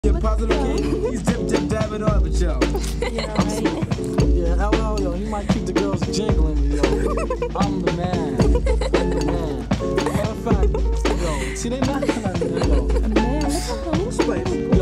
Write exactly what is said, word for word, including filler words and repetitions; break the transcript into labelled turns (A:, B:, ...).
A: Yeah, positive king. He's dip, dip, dab it up, but yo.
B: Yeah, right.
C: Yeah, L L, yo, he might keep the girls jingling, yo. I'm the man. I'm the man. Matter of fact, yo, see, they not gonna, yo.
B: Man, look at
C: Who's playing?